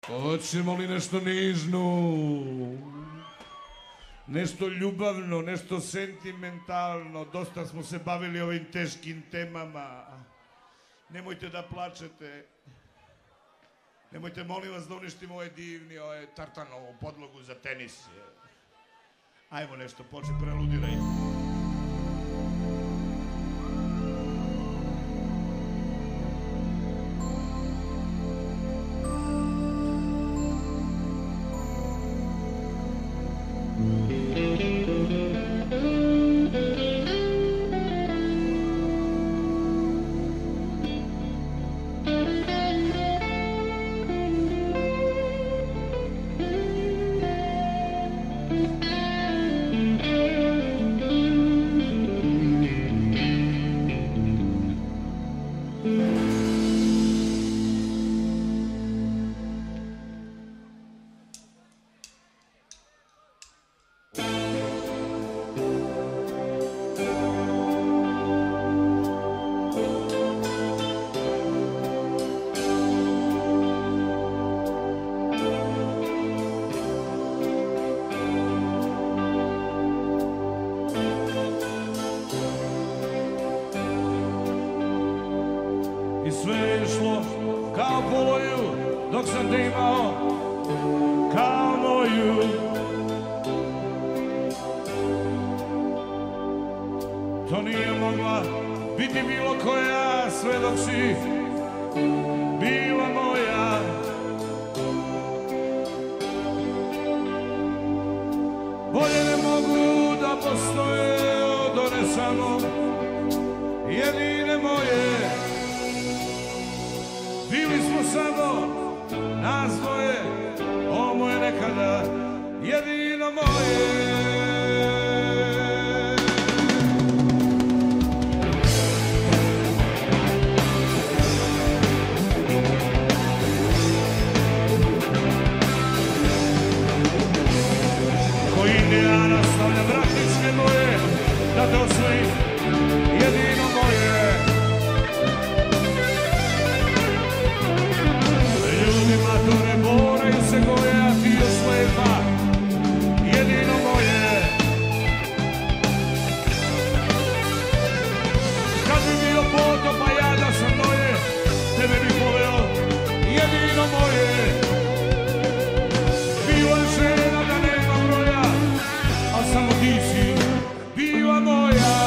Hoćemo li nešto nižno? Nešto ljubavno, nešto sentimentalno. Dosta smo se bavili ovim teškim temama. Nemojte da plačete. Nemojte, molim vas, da uništimo ovaj divni, tartanovu podlogu za tenis. Ajmo nešto, počne, preludiraj. Sve je išlo kao po voju, dok sam te imao kao moju. To nije mogla biti bilo koja, sve dok si bila moja. Bolje ne mogu da postoje od one samo jedine moje. Bili smo samo nas dvoje, ovo je nekada jedino moje. Ko Indijana stavlja vratničke boje, da to osvoji jedino moje. Ljudima to ne moraju se goje, a ti još lepa, jedino moje. Kad bi bio potop, a ja da sam moje, tebe bi poveo, jedino moje. Bilo je žena da nema broja, a samo ti si bila moja.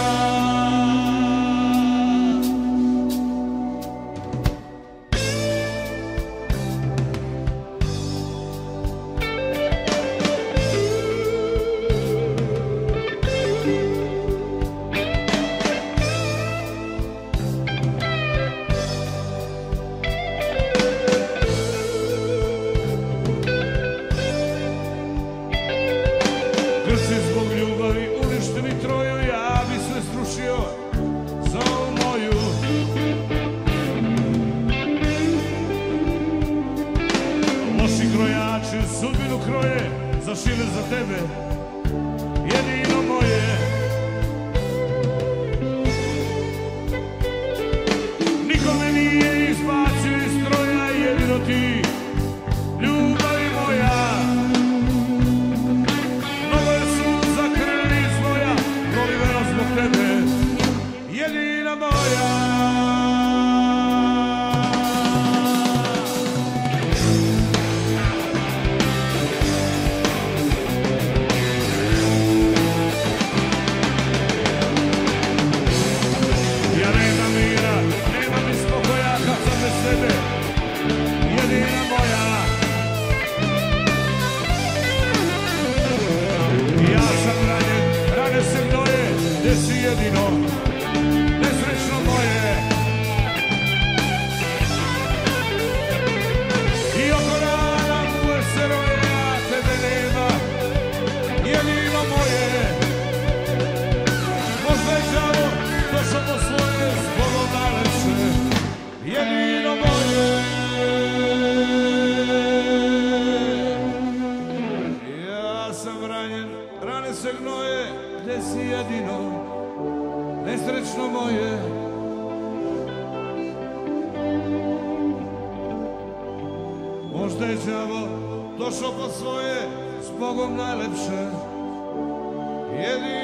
Grci zbog ljubavi uništili Troju, ja bi sve srušio za ovu moju. Loši krojači sudbinu kroje, zašile za tebe, jedino moje. Niko me nije izbacio iz stroja, jedino ti, ljubavi moja. Tebe, jedina moja. Ja nema mira, nema mi spokoja kad sam bez tebe, jedina moja. Ja sam ranjen, rane se gnoje, gde si jedino, nesrećno moje. I oko rana muve se roje, a tebe nema, jedino moje. Možda je đavo došao po svoje, zbogom najlepše, jedino moje. Ja sam ranjen, rane se gnoje, gde si jedino, nesrećno moje. Možda da je đavo došao po svoje, s Bogom najlepše. Jedino